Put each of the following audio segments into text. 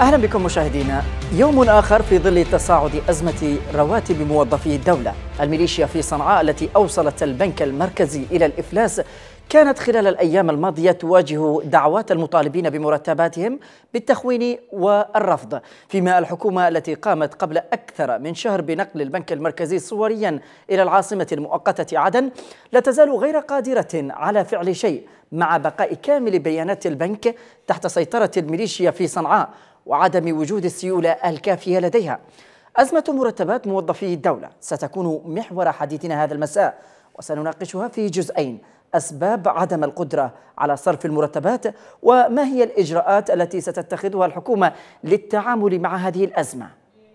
أهلا بكم مشاهدينا. يوم آخر في ظل تصاعد أزمة رواتب موظفي الدولة. الميليشيا في صنعاء التي أوصلت البنك المركزي إلى الإفلاس كانت خلال الأيام الماضية تواجه دعوات المطالبين بمرتباتهم بالتخوين والرفض، فيما الحكومة التي قامت قبل أكثر من شهر بنقل البنك المركزي صوريا إلى العاصمة المؤقتة عدن لا تزال غير قادرة على فعل شيء مع بقاء كامل بيانات البنك تحت سيطرة الميليشيا في صنعاء وعدم وجود السيولة الكافية لديها. أزمة مرتبات موظفي الدولة ستكون محور حديثنا هذا المساء، وسنناقشها في جزئين: أسباب عدم القدرة على صرف المرتبات، وما هي الإجراءات التي ستتخذها الحكومة للتعامل مع هذه الأزمة.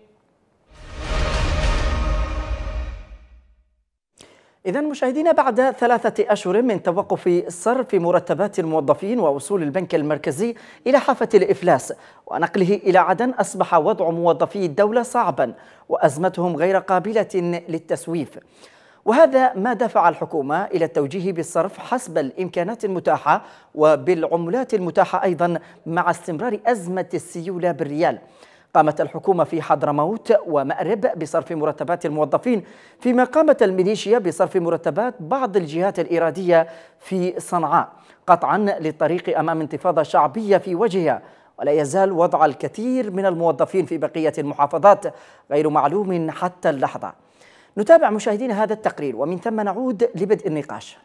إذن مشاهدينا، بعد 3 أشهر من توقف صرف مرتبات الموظفين ووصول البنك المركزي إلى حافة الإفلاس ونقله إلى عدن، أصبح وضع موظفي الدولة صعبا وأزمتهم غير قابلة للتسويف، وهذا ما دفع الحكومة إلى التوجيه بالصرف حسب الإمكانات المتاحة وبالعملات المتاحة أيضا مع استمرار أزمة السيولة بالريال. قامت الحكومة في حضرموت ومأرب بصرف مرتبات الموظفين، فيما قامت الميليشيا بصرف مرتبات بعض الجهات الإرادية في صنعاء، قطعا للطريق أمام انتفاضة شعبية في وجهها. ولا يزال وضع الكثير من الموظفين في بقية المحافظات غير معلوم حتى اللحظة. نتابع مشاهدينا هذا التقرير ومن ثم نعود لبدء النقاش.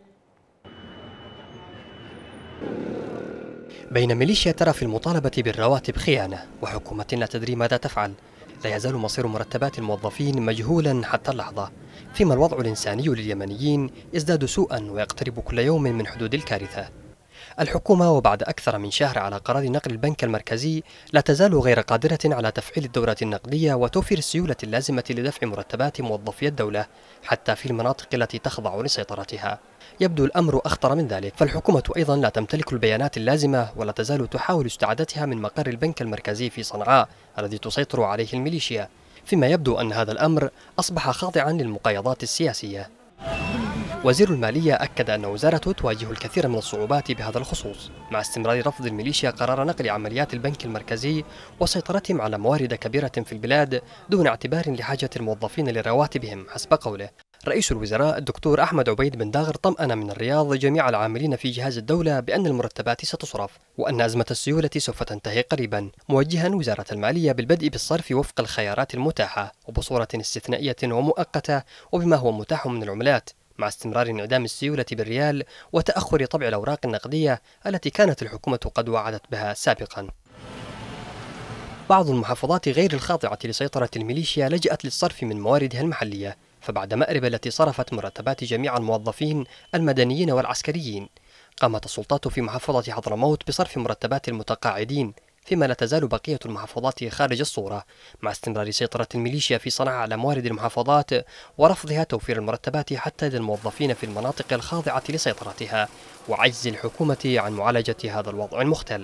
بين ميليشيا ترى في المطالبة بالرواتب خيانة وحكومة لا تدري ماذا تفعل، لا يزال مصير مرتبات الموظفين مجهولا حتى اللحظة، فيما الوضع الإنساني لليمنيين يزداد سوءا ويقترب كل يوم من حدود الكارثة. الحكومة وبعد أكثر من شهر على قرار نقل البنك المركزي لا تزال غير قادرة على تفعيل الدورة النقدية وتوفير السيولة اللازمة لدفع مرتبات موظفي الدولة حتى في المناطق التي تخضع لسيطرتها. يبدو الأمر أخطر من ذلك، فالحكومة أيضا لا تمتلك البيانات اللازمة ولا تزال تحاول استعادتها من مقر البنك المركزي في صنعاء الذي تسيطر عليه الميليشيا، فيما يبدو أن هذا الأمر أصبح خاضعا للمقايضات السياسية. وزير المالية أكد أن وزارته تواجه الكثير من الصعوبات بهذا الخصوص، مع استمرار رفض الميليشيا قرار نقل عمليات البنك المركزي وسيطرتهم على موارد كبيرة في البلاد دون اعتبار لحاجة الموظفين لرواتبهم حسب قوله. رئيس الوزراء الدكتور أحمد عبيد بن داغر طمأن من الرياض جميع العاملين في جهاز الدولة بأن المرتبات ستصرف وأن أزمة السيولة سوف تنتهي قريبا، موجها وزارة المالية بالبدء بالصرف وفق الخيارات المتاحة وبصورة استثنائية ومؤقتة وبما هو متاح من العملات، مع استمرار انعدام السيولة بالريال وتأخر طبع الأوراق النقدية التي كانت الحكومة قد وعدت بها سابقا. بعض المحافظات غير الخاضعة لسيطرة الميليشيا لجأت للصرف من مواردها المحلية، فبعد مأرب التي صرفت مرتبات جميع الموظفين المدنيين والعسكريين، قامت السلطات في محافظة حضرموت بصرف مرتبات المتقاعدين، فيما لا تزال بقية المحافظات خارج الصورة، مع استمرار سيطرة الميليشيا في صنعاء على موارد المحافظات ورفضها توفير المرتبات حتى للموظفين في المناطق الخاضعة لسيطرتها، وعجز الحكومة عن معالجة هذا الوضع المختل.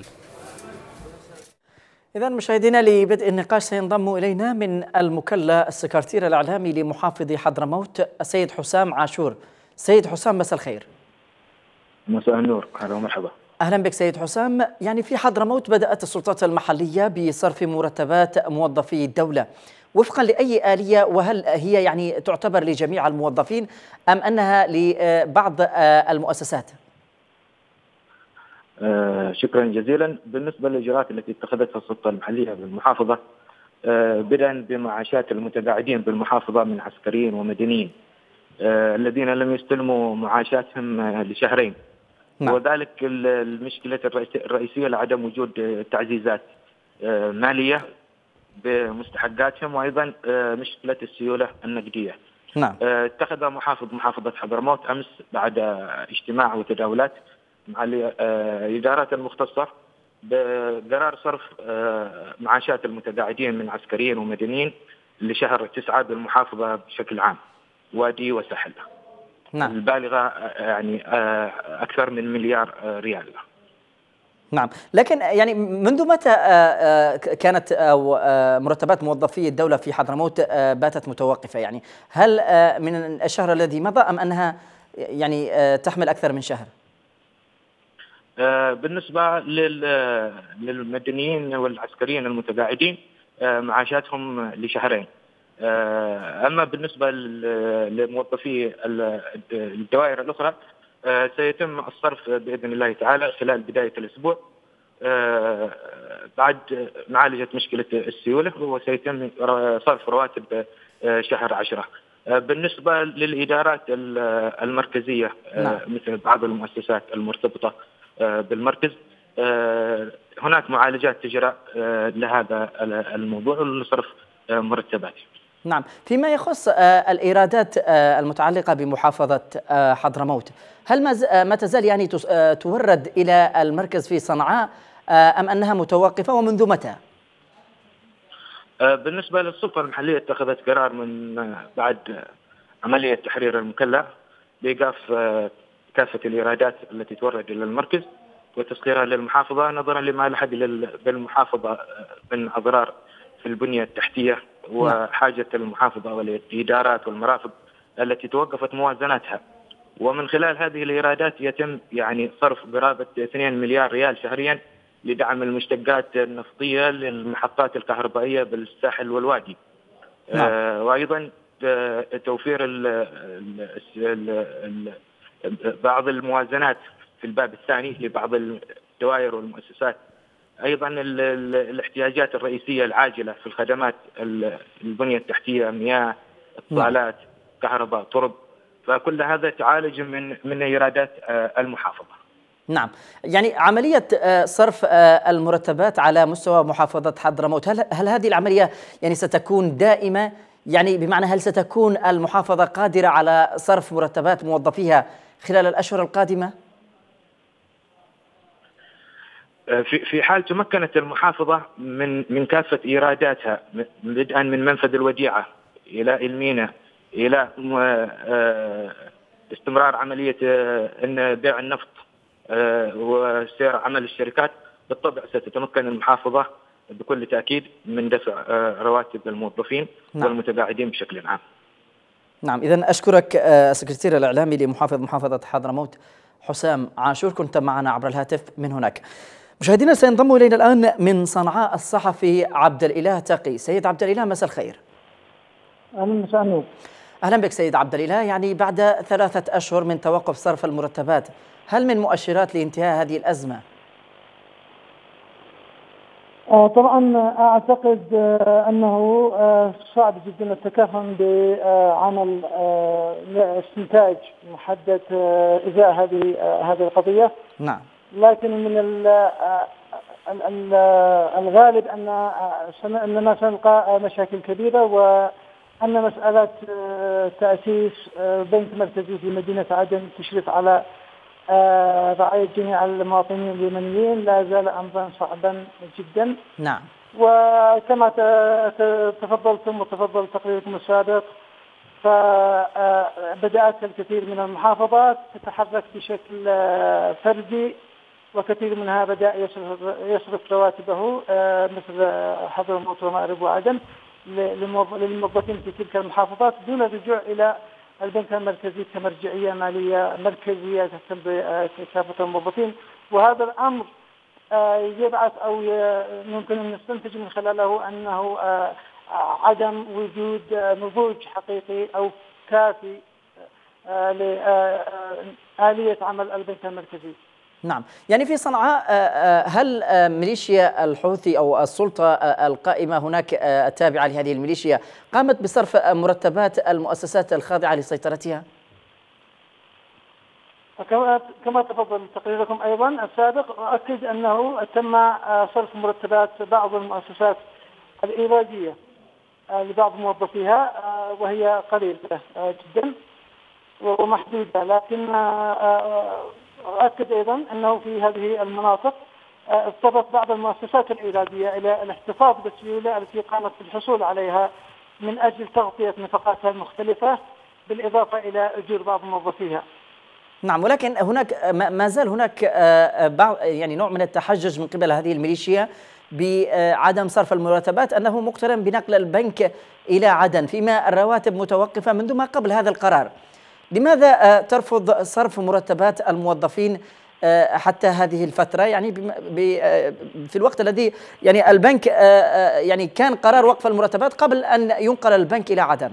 إذن مشاهدينا، لبدء النقاش سينضم إلينا من المكلا السكرتير الإعلامي لمحافظ حضرموت السيد حسام عاشور. سيد حسام، مساء الخير. مساء النور، أهلا ومرحبا. أهلا بك سيد حسام. يعني في حضرموت بدأت السلطات المحلية بصرف مرتبات موظفي الدولة وفقا لأي آلية؟ وهل هي يعني تعتبر لجميع الموظفين أم أنها لبعض المؤسسات؟ شكرا جزيلا. بالنسبة للإجراءات التي اتخذتها السلطة المحلية بالمحافظة، بدءا بمعاشات المتقاعدين بالمحافظة من عسكريين ومدنيين الذين لم يستلموا معاشاتهم لشهرين. نعم. وذلك المشكلة الرئيسية لعدم وجود تعزيزات مالية بمستحقاتهم، وأيضا مشكلة السيولة النقدية. نعم. اتخذ محافظة حضرموت أمس بعد اجتماع وتداولات مع الإدارات المختصة بقرار صرف معاشات المتقاعدين من عسكريين ومدنيين لشهر 9 بالمحافظة بشكل عام، وادي وساحل. نعم. البالغة يعني أكثر من مليار ريال. نعم، لكن يعني منذ متى كانت مرتبات موظفي الدولة في حضرموت باتت متوقفة؟ يعني هل من الشهر الذي مضى أم أنها يعني تحمل أكثر من شهر؟ بالنسبة للمدنيين والعسكريين المتقاعدين معاشاتهم لشهرين. أما بالنسبة لموظفي الدوائر الأخرى سيتم الصرف بإذن الله تعالى خلال بداية الأسبوع بعد معالجة مشكلة السيولة، وسيتم صرف رواتب شهر 10. بالنسبة للإدارات المركزية مثل بعض المؤسسات المرتبطة بالمركز هناك معالجات تجرى لهذا الموضوع لصرف مرتبات. نعم، فيما يخص الإيرادات المتعلقة بمحافظة حضرموت، هل ما تزال يعني تورد إلى المركز في صنعاء أم أنها متوقفة، ومنذ متى؟ بالنسبة للسلطة المحلية اتخذت قرار من بعد عملية تحرير المكلا بإيقاف كافة الإيرادات التي تورد إلى المركز وتسخيرها للمحافظة نظرا لما لحد بالمحافظة من أضرار في البنية التحتية وحاجة المحافظة والإدارات والمرافق التي توقفت موازناتها. ومن خلال هذه الإيرادات يتم يعني صرف قرابة 2 مليار ريال شهريا لدعم المشتقات النفطية للمحطات الكهربائية بالساحل والوادي. وأيضا توفير بعض الموازنات في الباب الثاني لبعض الدوائر والمؤسسات. أيضا الاحتياجات الرئيسية العاجلة في الخدمات البنية التحتية، مياه، اتصالات، كهرباء، طرق، فكل هذا تعالج من إيرادات المحافظة. نعم، يعني عملية صرف المرتبات على مستوى محافظة حضرموت، هل هذه العملية يعني ستكون دائمة؟ يعني بمعنى هل ستكون المحافظة قادرة على صرف مرتبات موظفيها خلال الأشهر القادمة؟ في حال تمكنت المحافظة من كافة إيراداتها بدءا من منفذ الوديعة إلى المينا إلى استمرار عملية بيع النفط وسير عمل الشركات، بالطبع ستتمكن المحافظة بكل تأكيد من دفع رواتب الموظفين والمتقاعدين بشكل عام. نعم، إذن أشكرك السكرتير الإعلامي محافظة حضرموت حسام عاشور، كنت معنا عبر الهاتف من هناك. مشاهدينا سينضم إلينا الآن من صنعاء الصحفي عبد الإله تقي. سيد عبد الإله، مساء الخير. أهلا مساء. أهلا بك سيد عبد الإله. يعني بعد 3 أشهر من توقف صرف المرتبات، هل من مؤشرات لانتهاء هذه الأزمة؟ طبعا أعتقد أنه صعب جدا التكهن بعمل استنتاج محدد إزاء هذه القضية. نعم. لكن من الغالب أننا سنلقى مشاكل كبيرة، وأن مسألة تأسيس بنك مركزي في مدينة عدن تشرف على رعاية جميع المواطنين اليمنيين لا زال أمرا صعبا جدا. نعم. وكما تفضلتم وتفضل تقريركم السابق، فبدأت الكثير من المحافظات تتحرك بشكل فردي، وكثير منها بدأ يصرف رواتبه مثل حضرموت ومأرب وعدن للموظفين في تلك المحافظات دون الرجوع إلى البنك المركزي كمرجعية مالية مركزية تهتم بكافة الموظفين. وهذا الأمر يبعث أو يمكن أن نستنتج من خلاله أنه عدم وجود نضوج حقيقي أو كافي لآلية عمل البنك المركزي. نعم، يعني في صنعاء هل ميليشيا الحوثي أو السلطة القائمة هناك التابعة لهذه الميليشيا قامت بصرف مرتبات المؤسسات الخاضعة لسيطرتها؟ كما تفضل تقريركم أيضا السابق، أؤكد أنه تم صرف مرتبات بعض المؤسسات الإيرادية لبعض موظفيها، وهي قليلة جدا ومحدودة. لكن أؤكد أيضا أنه في هذه المناطق اضطرت بعض المؤسسات الإيرادية إلى الاحتفاظ بالسيولة التي قامت بالحصول عليها من أجل تغطية نفقاتها المختلفة، بالإضافة إلى أجور بعض موظفيها. نعم، ولكن هناك ما زال هناك يعني نوع من التحجج من قبل هذه الميليشيا بعدم صرف المرتبات، أنه مقترن بنقل البنك إلى عدن، فيما الرواتب متوقفة منذ ما قبل هذا القرار. لماذا ترفض صرف مرتبات الموظفين حتى هذه الفترة، يعني في الوقت الذي يعني البنك يعني كان قرار وقف المرتبات قبل أن ينقل البنك إلى عدن؟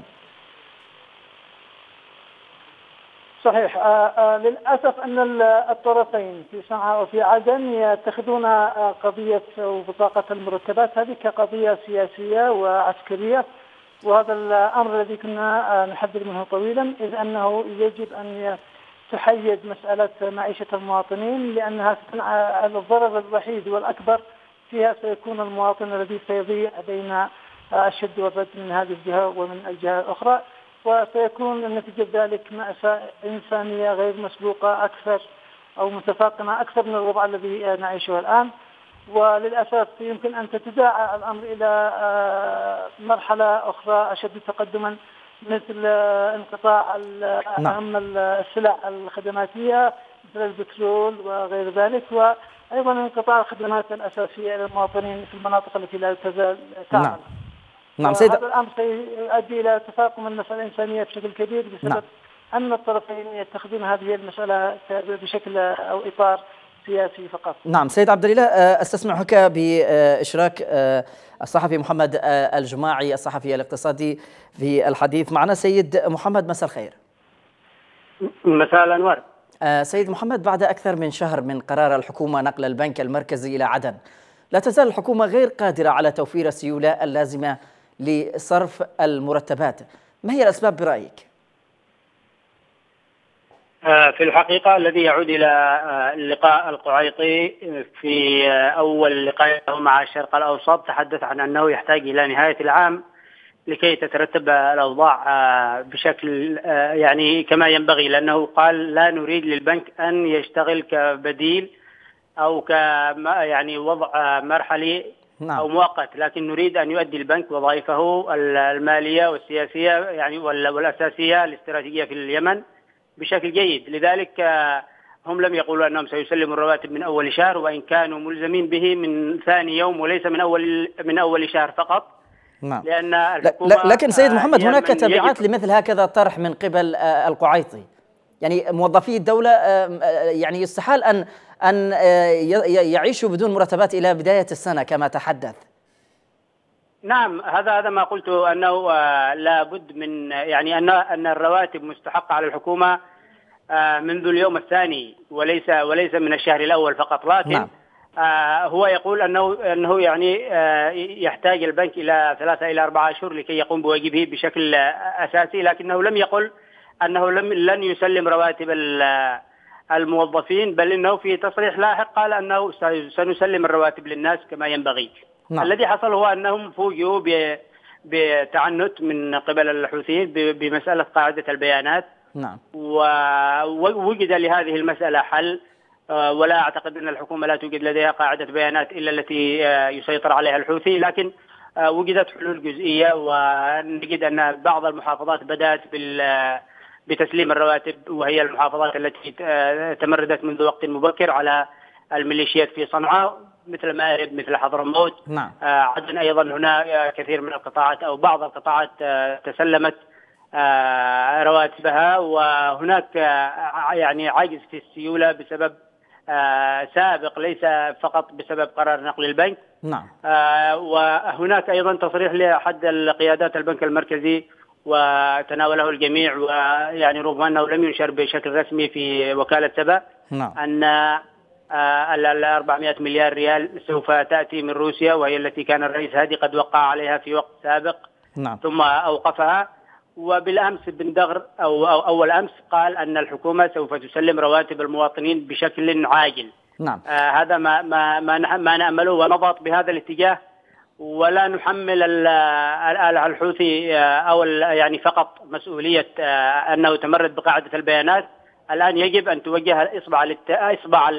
صحيح. للأسف أن الطرفين في صنعاء وفي عدن يتخذون قضية بطاقة المرتبات هذه كقضية سياسية وعسكرية، وهذا الأمر الذي كنا نحذر منه طويلا، إذ أنه يجب أن تحيد مسألة معيشة المواطنين، لأنها الضرر الوحيد والأكبر فيها سيكون المواطن الذي سيضيع بين الشد والرد من هذه الجهة ومن الجهة الأخرى، وسيكون نتيجة ذلك مأساة إنسانية غير مسبوقة أكثر أو متفاقمة أكثر من الوضع الذي نعيشه الآن. وللأسف يمكن أن تتداعى الأمر إلى مرحلة أخرى أشد تقدما، مثل انقطاع أهم السلع الخدماتية مثل البترول وغير ذلك، وأيضا انقطاع الخدمات الأساسية للمواطنين في المناطق التي لا تزال تعمل. نعم سيد. هذا الأمر سيؤدي إلى تفاقم المسألة الإنسانية بشكل كبير بسبب أن الطرفين يتخذون هذه المسألة بشكل أو إطار سياسي فقط. نعم سيد عبد الإله، استسمحك بإشراك الصحفي محمد الجماعي الصحفي الاقتصادي في الحديث معنا. سيد محمد، مساء الخير. مساء الأنوار. سيد محمد، بعد أكثر من شهر من قرار الحكومة نقل البنك المركزي إلى عدن، لا تزال الحكومة غير قادرة على توفير السيولة اللازمة لصرف المرتبات، ما هي الأسباب برأيك؟ في الحقيقة الذي يعود إلى اللقاء القعيطي في أول لقاء مع الشرق الأوسط، تحدث عن أنه يحتاج إلى نهاية العام لكي تترتب الأوضاع بشكل يعني كما ينبغي، لأنه قال لا نريد للبنك أن يشتغل كبديل أو يعني وضع مرحلي أو مؤقت، لكن نريد أن يؤدي البنك وظائفه المالية والسياسية يعني والأساسية الاستراتيجية في اليمن بشكل جيد. لذلك هم لم يقولوا أنهم سيسلموا الرواتب من أول شهر، وإن كانوا ملزمين به من ثاني يوم وليس من أول شهر فقط. نعم. لأن لكن سيد محمد، هناك تبعات لمثل هكذا طرح من قبل القعيطي. يعني موظفي الدولة يعني يستحال أن يعيشوا بدون مرتبات إلى بداية السنة كما تحدث. نعم، هذا ما قلت، أنه لابد من يعني أن الرواتب مستحقة على الحكومة منذ اليوم الثاني وليس من الشهر الأول فقط. لكن هو يقول أنه يعني يحتاج البنك إلى 3 إلى 4 أشهر لكي يقوم بواجبه بشكل أساسي، لكنه لم يقل أنه لن يسلم رواتب الموظفين، بل إنه في تصريح لاحق قال أنه سنسلم الرواتب للناس كما ينبغي. الذي حصل هو أنهم فوجئوا بتعنت من قبل الحوثيين بمسألة قاعدة البيانات. ووجد لهذه المسألة حل، ولا أعتقد أن الحكومة لا توجد لديها قاعدة بيانات إلا التي يسيطر عليها الحوثي، لكن وجدت حلول جزئية، ونجد أن بعض المحافظات بدأت بتسليم الرواتب، وهي المحافظات التي تمردت منذ وقت مبكر على الميليشيات في صنعاء مثل مأرب مثل حضرموت. عدن أيضا هنا كثير من القطاعات أو بعض القطاعات تسلمت رواتبها، وهناك يعني عجز في السيولة بسبب سابق ليس فقط بسبب قرار نقل البنك. وهناك أيضا تصريح لأحد القيادات البنك المركزي وتناوله الجميع، ويعني رغم أنه لم ينشر بشكل رسمي في وكالة سبأ، أن 400 مليار ريال سوف تأتي من روسيا، وهي التي كان الرئيس هادي قد وقع عليها في وقت سابق ثم أوقفها. وبالأمس بن دغر أو أول أمس قال أن الحكومة سوف تسلم رواتب المواطنين بشكل عاجل. هذا ما نأمله، ونضغط بهذا الاتجاه، ولا نحمل الحوثي أو يعني فقط مسؤولية أنه تمرد بقاعدة البيانات. الآن يجب أن توجه إصبع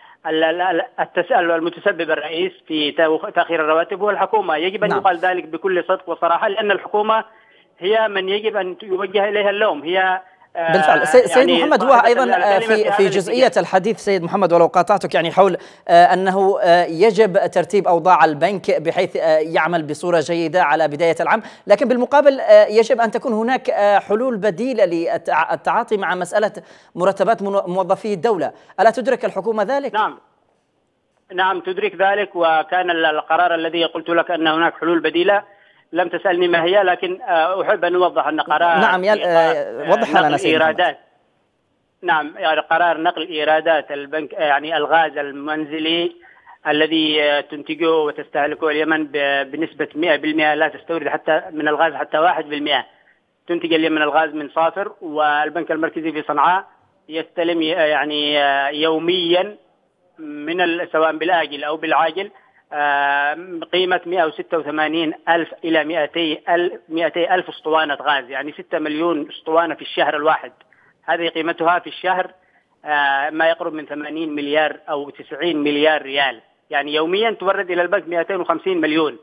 المتسبب الرئيس في تأخير الرواتب هو الحكومة. يجب أن يقال ذلك بكل صدق وصراحة، لأن الحكومة هي من يجب أن يوجه إليها اللوم، هي بالفعل. سيد يعني محمد، هو أيضا في جزئية الحديث سيد محمد، ولو قاطعتك، يعني حول أنه يجب ترتيب أوضاع البنك بحيث يعمل بصورة جيدة على بداية العام، لكن بالمقابل يجب أن تكون هناك حلول بديلة للتعاطي مع مسألة مرتبات موظفي الدولة. ألا تدرك الحكومة ذلك؟ نعم تدرك ذلك، وكان القرار الذي قلت لك أن هناك حلول بديلة. لم تسألني ما هي، لكن أحب أن أوضح أن قرار نعم وضح لنا سيد إيرادات. نعم، يعني قرار نقل إيرادات البنك، يعني الغاز المنزلي الذي تنتجه وتستهلكه اليمن بنسبة 100%، لا تستورد حتى من الغاز حتى 1%. تنتج اليمن الغاز من صافر، والبنك المركزي في صنعاء يستلم يعني يوميا من سواء بالآجل أو بالعاجل قيمة 186 ألف إلى 200 ألف اسطوانة غاز، يعني 6 مليون اسطوانة في الشهر الواحد. هذه قيمتها في الشهر ما يقرب من 80 مليار أو 90 مليار ريال، يعني يوميا تورد إلى البنك 250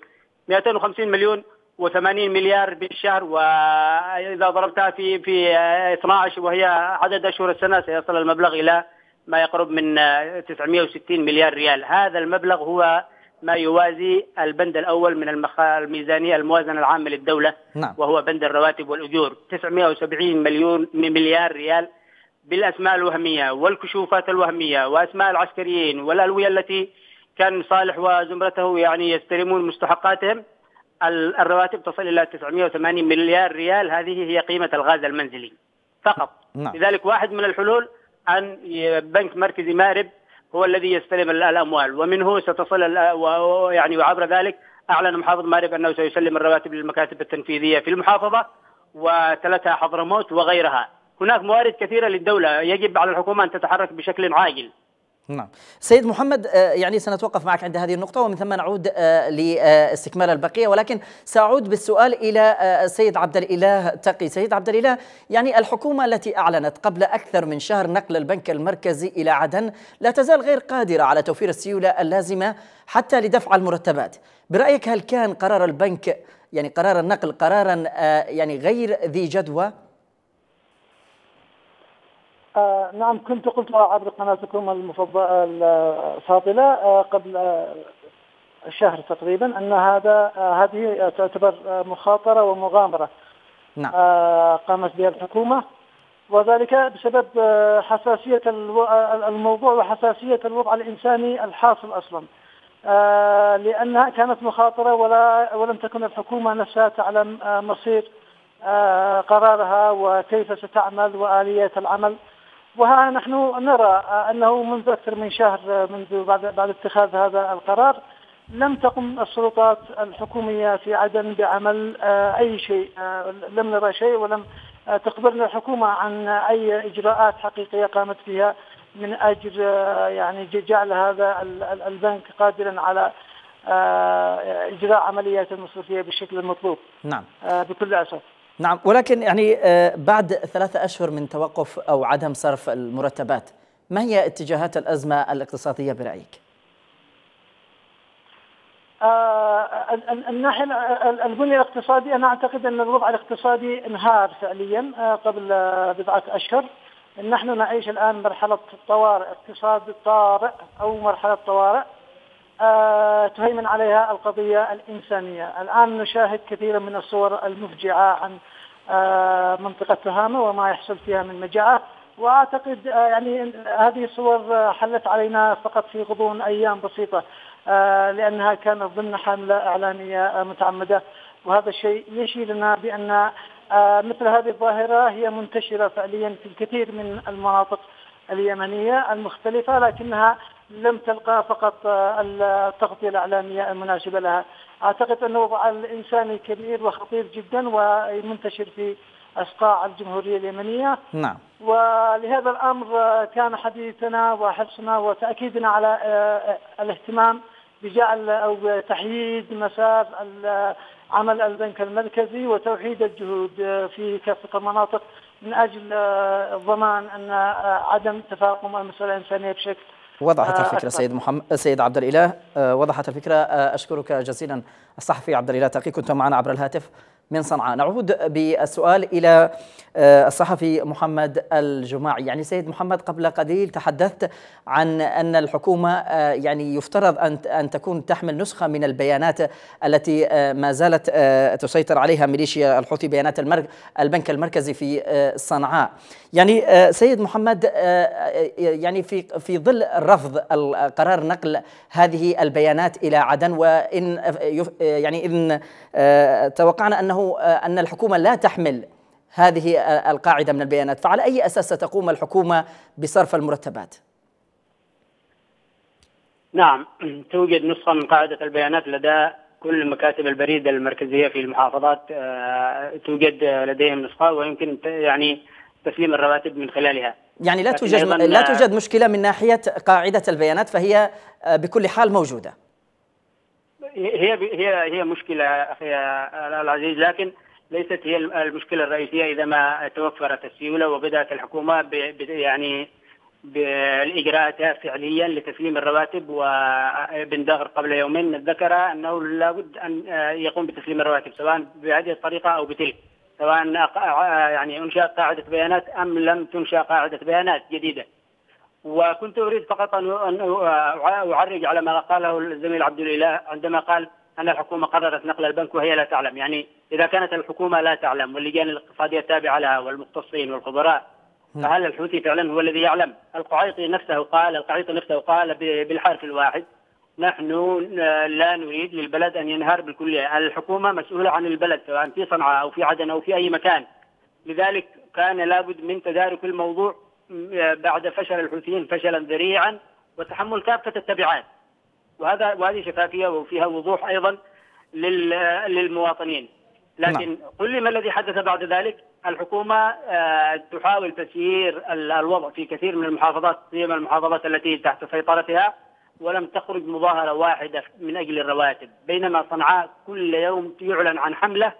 مليون و80 مليار بالشهر، وإذا ضربتها في 12 وهي عدد أشهر السنة سيصل المبلغ إلى ما يقرب من 960 مليار ريال. هذا المبلغ هو ما يوازي البند الأول من الميزانية الموازنة العامة للدولة. نعم. وهو بند الرواتب والأجور، 970 مليار ريال بالأسماء الوهمية والكشوفات الوهمية وأسماء العسكريين والألوية التي كان صالح وزمرته يعني يستلمون مستحقاتهم. الرواتب تصل إلى 980 مليار ريال، هذه هي قيمة الغاز المنزلي فقط. نعم. لذلك واحد من الحلول أن بنك مركزي مارب هو الذي يستلم الأموال، ومنه ستصل يعني، وعبر ذلك أعلن محافظ مارب أنه سيسلم الرواتب للمكاتب التنفيذية في المحافظة وتلتها حضرموت وغيرها. هناك موارد كثيرة للدولة، يجب على الحكومة أن تتحرك بشكل عاجل. نعم سيد محمد، يعني سنتوقف معك عند هذه النقطة ومن ثم نعود لاستكمال البقية، ولكن سأعود بالسؤال إلى سيد عبد الإله تقي. سيد عبد الإله، يعني الحكومة التي أعلنت قبل أكثر من شهر نقل البنك المركزي إلى عدن لا تزال غير قادرة على توفير السيولة اللازمة حتى لدفع المرتبات. برأيك هل كان قرار البنك، يعني قرار النقل، قرارا يعني غير ذي جدوى؟ نعم، كنت قلت عبر قناتكم الفاضلة قبل شهر تقريبا أن هذه تعتبر مخاطرة ومغامرة. نعم. قامت بها الحكومة، وذلك بسبب حساسية الموضوع وحساسية الوضع الإنساني الحاصل أصلا، لأنها كانت مخاطرة ولم تكن الحكومة نفسها تعلم مصير قرارها وكيف ستعمل وآليات العمل. وها نحن نرى أنه منذ أكثر من شهر بعد اتخاذ هذا القرار لم تقم السلطات الحكومية في عدن بعمل أي شيء. لم نرى شيء، ولم تخبرنا الحكومة عن أي إجراءات حقيقية قامت فيها من أجل يعني جعل هذا البنك قادرا على إجراء عمليات المصرفية بالشكل المطلوب. نعم. بكل أسف. نعم، ولكن يعني بعد 3 أشهر من توقف أو عدم صرف المرتبات، ما هي اتجاهات الأزمة الاقتصادية برأيك؟ الناحية البنية الاقتصادية، أنا أعتقد أن الوضع الاقتصادي انهار فعليا قبل 4 أشهر. نحن نعيش الآن مرحلة طوارئ، اقتصاد طارئ أو مرحلة طوارئ تهيمن عليها القضية الإنسانية. الآن نشاهد كثيرا من الصور المفجعة عن منطقة تهامة وما يحصل فيها من مجاعة، وأعتقد يعني هذه الصور حلت علينا فقط في غضون أيام بسيطة، لأنها كانت ضمن حملة إعلامية متعمدة. وهذا الشيء يشير لنا بأن مثل هذه الظاهرة هي منتشرة فعليا في الكثير من المناطق اليمنية المختلفة، لكنها لم تلقى فقط التغطية الإعلامية المناسبة لها. أعتقد أن الوضع الإنساني كبير وخطير جدا ومنتشر في أصقاع الجمهورية اليمنية. نعم. ولهذا الأمر كان حديثنا وحرصنا وتأكيدنا على الاهتمام بجعل أو تحييد مسار عمل البنك المركزي وتوحيد الجهود في كافة المناطق من أجل ضمان أن عدم تفاقم المسألة الإنسانية بشكل وضحت الفكرة سيد عبد الإله، وضحت الفكرة. أشكرك جزيلا الصحفي عبد الإله تقي، كنت معنا عبر الهاتف من صنعاء. نعود بالسؤال إلى الصحفي محمد الجماعي. يعني سيد محمد، قبل قليل تحدثت عن أن الحكومة يعني يفترض أن تكون تحمل نسخة من البيانات التي ما زالت تسيطر عليها ميليشيا الحوثي، بيانات البنك المركزي في صنعاء. يعني سيد محمد، يعني في ظل رفض قرار نقل هذه البيانات إلى عدن، وإن يعني إن توقعنا أن الحكومة لا تحمل هذه القاعدة من البيانات، فعلى أي أساس ستقوم الحكومة بصرف المرتبات؟ نعم، توجد نسخة من قاعدة البيانات لدى كل مكاتب البريد المركزية في المحافظات، توجد لديهم نسخة ويمكن يعني تسليم الرواتب من خلالها. يعني لا توجد مشكلة من ناحية قاعدة البيانات، فهي بكل حال موجودة. هي مشكلة أخي العزيز، لكن ليست هي المشكلة الرئيسية إذا ما توفرت السيولة وبدأت الحكومة يعني بالإجراءات فعليا لتسليم الرواتب. وابن دغر قبل يومين ذكر أنه لابد أن يقوم بتسليم الرواتب سواء بهذه الطريقة أو بتلك، سواء يعني أنشأت قاعدة بيانات أم لم تنشأ قاعدة بيانات جديدة. وكنت أريد فقط أن أعرج على ما قاله الزميل عبد الإله عندما قال أن الحكومة قررت نقل البنك وهي لا تعلم. يعني إذا كانت الحكومة لا تعلم واللجان الاقتصادية التابعة لها والمختصين والخبراء، فهل الحوثي فعلا هو الذي يعلم؟ القعيطي نفسه قال بالحرف الواحد: نحن لا نريد للبلد أن ينهار بالكلية. الحكومة مسؤولة عن البلد سواء في صنعاء أو في عدن أو في أي مكان، لذلك كان لابد من تدارك الموضوع بعد فشل الحوثيين فشلا ذريعا وتحمل كافة التبعات. وهذه شفافية وفيها وضوح أيضا للمواطنين. لكن قل لي ما الذي حدث بعد ذلك؟ الحكومة تحاول تسيير الوضع في كثير من المحافظات، سيما المحافظات التي تحت سيطرتها، ولم تخرج مظاهرة واحدة من أجل الرواتب، بينما صنعاء كل يوم يعلن عن حملة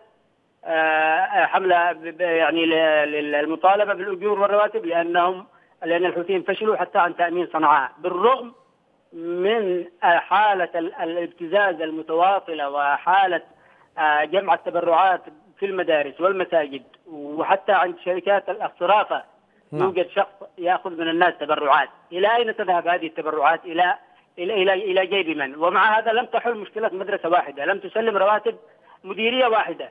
يعني للمطالبة بالأجور والرواتب، لأن الحوثيين فشلوا حتى عن تأمين صنعاء، بالرغم من حالة الابتزاز المتواصلة وحالة جمع التبرعات في المدارس والمساجد وحتى عند شركات الصرافة. يوجد شخص يأخذ من الناس تبرعات. إلى أين تذهب هذه التبرعات؟ إلى جيب من؟ ومع هذا لم تحل مشكلة مدرسة واحدة، لم تسلم رواتب مديرية واحدة.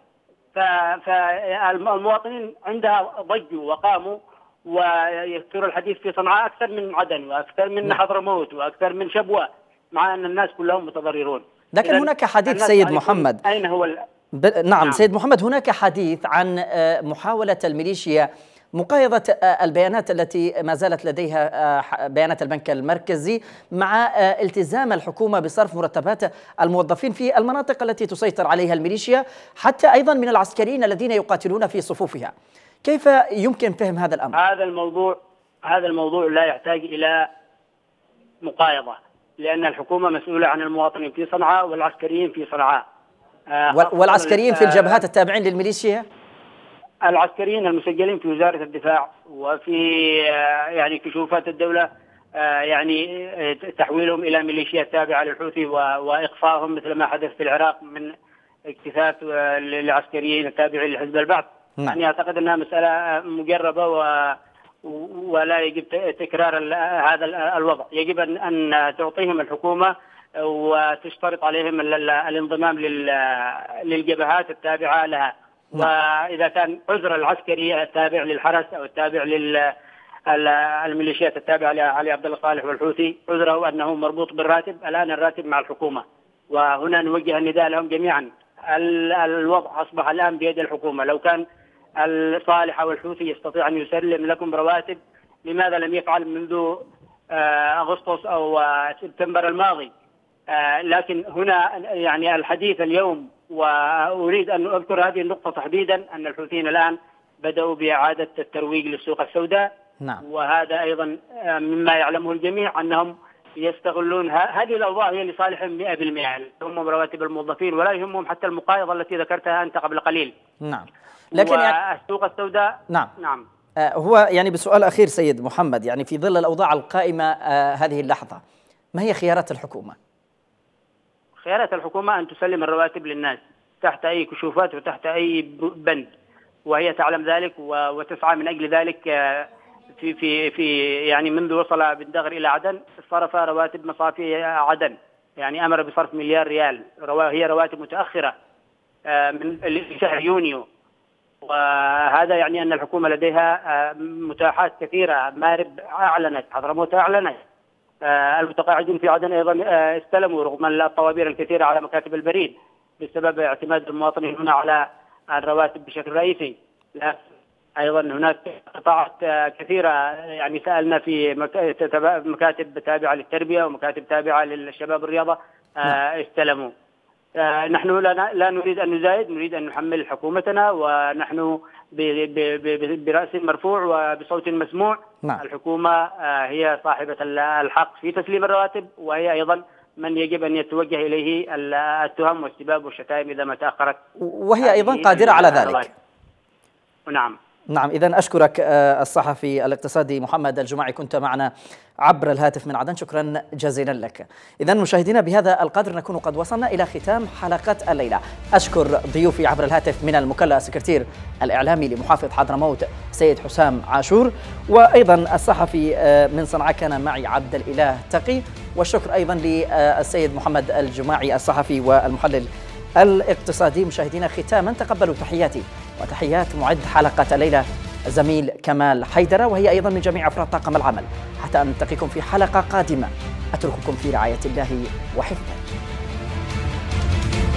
فالمواطنين عندها ضجوا وقاموا، ويكثر الحديث في صنعاء أكثر من عدن وأكثر من حضرموت وأكثر من شبوة، مع أن الناس كلهم متضررون. لكن هناك حديث سيد محمد، أين هو نعم سيد محمد، هناك حديث عن محاولة الميليشيا مقايضة البيانات التي ما زالت لديها بيانات البنك المركزي مع التزام الحكومة بصرف مرتبات الموظفين في المناطق التي تسيطر عليها الميليشيا، حتى أيضا من العسكريين الذين يقاتلون في صفوفها. كيف يمكن فهم هذا الأمر؟ هذا الموضوع لا يحتاج إلى مقايضة، لأن الحكومة مسؤولة عن المواطنين في صنعاء والعسكريين في صنعاء. والعسكريين في الجبهات التابعين للميليشيا؟ العسكريين المسجلين في وزارة الدفاع وفي يعني كشوفات الدولة، يعني تحويلهم إلى ميليشيا تابعة للحوثي وإقصائهم مثل ما حدث في العراق من اكتفاف للعسكريين التابعين لحزب البعث. يعني أعتقد أنها مسألة مجربة ولا يجب تكرار هذا الوضع. يجب أن تعطيهم الحكومة وتشترط عليهم الانضمام للجبهات التابعة لها. وإذا كان عذر العسكري التابع للحرس أو التابع للميليشيات التابعة لعلي عبد الله صالح والحوثي عذره أنه مربوط بالراتب، الآن الراتب مع الحكومة، وهنا نوجه النداء لهم جميعا. الوضع أصبح الآن بيد الحكومة. لو كان الصالح أو الحوثي يستطيع أن يسلم لكم رواتب، لماذا لم يفعل منذ أغسطس أو سبتمبر الماضي؟ لكن هنا يعني الحديث اليوم، وأريد أن أذكر هذه النقطة تحديدا، أن الحوثيين الآن بدأوا بإعادة الترويج للسوق السوداء. نعم. وهذا أيضا مما يعلمه الجميع، أنهم يستغلون هذه الأوضاع هي لصالحهم 100%. يهمهم رواتب الموظفين ولا يهمهم حتى المقايضة التي ذكرتها أنت قبل قليل. نعم. لكن السوق السوداء. نعم. هو يعني بسؤال أخير سيد محمد، يعني في ظل الأوضاع القائمة هذه اللحظة، ما هي خيارات الحكومة؟ خيارات الحكومة أن تسلم الرواتب للناس، تحت أي كشوفات وتحت أي بند، وهي تعلم ذلك وتسعى من أجل ذلك. في يعني منذ وصل بالدغر إلى عدن صرف رواتب مصافي عدن، يعني أمر بصرف مليار ريال، هي رواتب متأخرة من شهر يونيو. وهذا يعني أن الحكومة لديها متاحات كثيرة. مارب أعلنت، حضرموت أعلنت، المتقاعدين في عدن أيضا استلموا رغم الطوابير الكثيرة على مكاتب البريد بسبب اعتماد المواطنين هنا على الرواتب بشكل رئيسي. أيضا هناك قطاعات كثيرة، يعني سألنا في مكاتب تابعة للتربية ومكاتب تابعة للشباب والرياضة استلموا. نحن لا نريد أن نزايد، نريد أن نحمل حكومتنا، ونحن برأس مرفوع وبصوت مسموع. الحكومة هي صاحبة الحق في تسليم الرواتب، وهي أيضا من يجب أن يتوجه إليه التهم والسباب والشتائم إذا ما تأخرت، وهي أيضا قادرة على ذلك. نعم، إذن أشكرك الصحفي الاقتصادي محمد الجماعي، كنت معنا عبر الهاتف من عدن، شكرا جزيلا لك. إذن مشاهدينا بهذا القدر نكون قد وصلنا إلى ختام حلقة الليلة. أشكر ضيوفي عبر الهاتف من المكلا السكرتير الإعلامي لمحافظ حضرموت سيد حسام عاشور، وأيضا الصحفي من صنعاء كان معي عبد الإله تقي، والشكر أيضا للسيد محمد الجماعي الصحفي والمحلل الاقتصادي. مشاهدينا ختاما تقبلوا تحياتي وتحيات معد حلقة الليلة الزميل كمال حيدرة، وهي أيضا من جميع أفراد طاقم العمل. حتى أن نلتقيكم في حلقة قادمة أترككم في رعاية الله وحفظه.